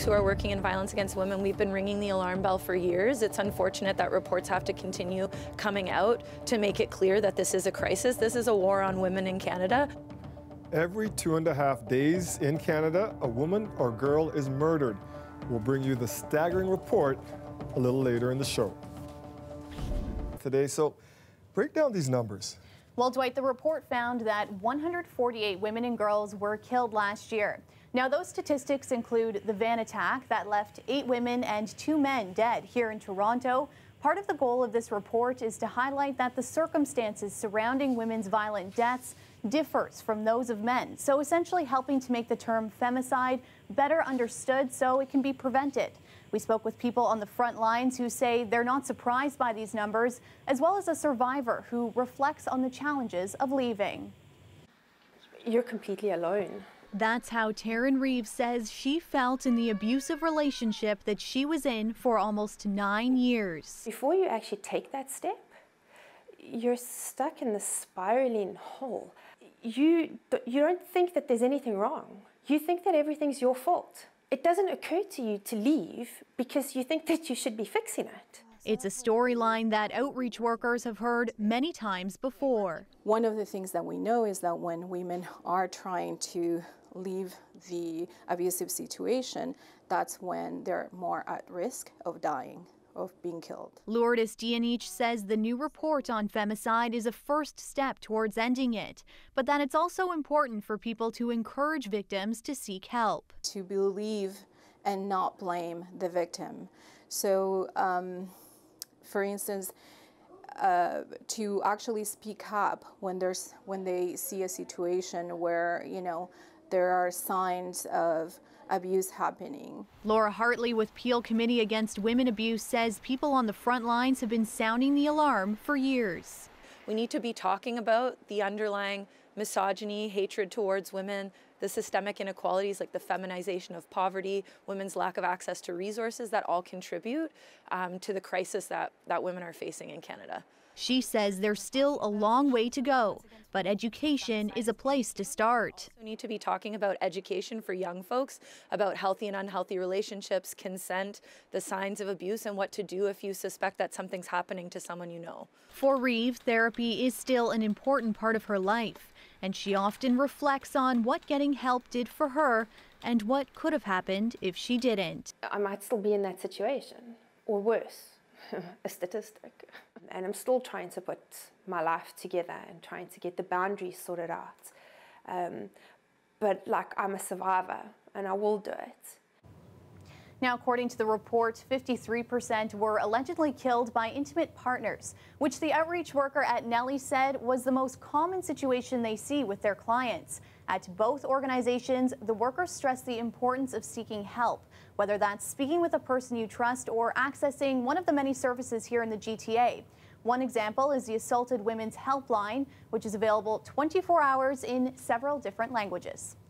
folks who are working in violence against women, we've been ringing the alarm bell for years. It's unfortunate that reports have to continue coming out to make it clear that this is a crisis. This is a war on women in Canada. Every 2.5 days in Canada, a woman or girl is murdered. We'll bring you the staggering report a little later in the show. Today, so break down these numbers. Well, Dwight, the report found that 148 women and girls were killed last year. Now, those statistics include the van attack that left 8 women and 2 men dead here in Toronto. Part of the goal of this report is to highlight that the circumstances surrounding women's violent deaths differs from those of men, so essentially helping to make the term femicide better understood so it can be prevented. We spoke with people on the front lines who say they're not surprised by these numbers, as well as a survivor who reflects on the challenges of leaving. You're completely alone. That's how Taryn Reeves says she felt in the abusive relationship that she was in for almost 9 years. Before you actually take that step, you're stuck in this spiraling hole. You don't think that there's anything wrong. You think that everything's your fault. It doesn't occur to you to leave because you think that you should be fixing it. It's a storyline that outreach workers have heard many times before. One of the things that we know is that when women are trying to leave the abusive situation, that's when they're more at risk of dying, of being killed. Lourdes Dianich says the new report on femicide is a first step towards ending it, but that it's also important for people to encourage victims to seek help. To believe and not blame the victim. So, for instance, to actually speak up when they see a situation where, there are signs of abuse happening. Laura Hartley with Peel Committee Against Women Abuse says people on the front lines have been sounding the alarm for years. We need to be talking about the underlying misogyny, hatred towards women, the systemic inequalities like the feminization of poverty, women's lack of access to resources that all contribute to the crisis that women are facing in Canada. She says there's still a long way to go, but education is a place to start. We need to be talking about education for young folks, about healthy and unhealthy relationships, consent, the signs of abuse, and what to do if you suspect that something's happening to someone you know. For Reeve, therapy is still an important part of her life, and she often reflects on what getting help did for her and what could have happened if she didn't. I might still be in that situation, or worse. A statistic, and I'm still trying to put my life together and trying to get the boundaries sorted out, but I'm a survivor and I will do it. Now, according to the report, 53% were allegedly killed by intimate partners, which the outreach worker at Nelly said was the most common situation they see with their clients. At both organizations, the workers stress the importance of seeking help, whether that's speaking with a person you trust or accessing one of the many services here in the GTA. One example is the Assaulted Women's Helpline, which is available 24 hours in several different languages.